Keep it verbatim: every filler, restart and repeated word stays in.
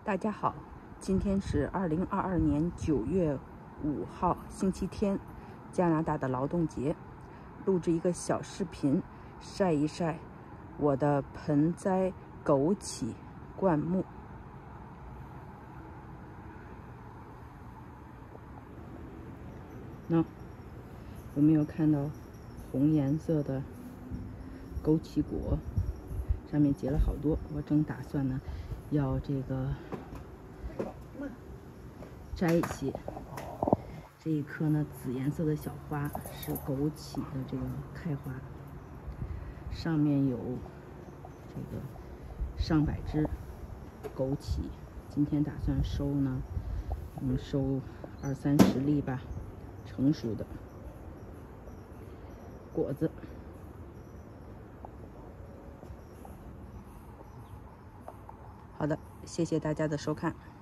大家好，今天是二零二二年九月五号，星期天，加拿大的劳动节。录制一个小视频，晒一晒我的盆栽枸杞灌木。那有没有看到红颜色的枸杞果？上面结了好多，我正打算呢，要这个摘一些。这一颗呢，紫颜色的小花是枸杞的这个开花，上面有这个上百只枸杞。今天打算收呢，嗯，收二三十粒吧，成熟的果子。好的，谢谢大家的收看。